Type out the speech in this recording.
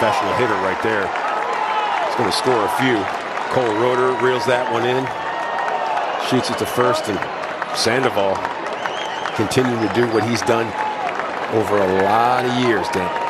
professional hitter right there. He's going to score a few. Cole Roeder reels that one in. Shoots it to first, and Sandoval continuing to do what he's done over a lot of years, Dan.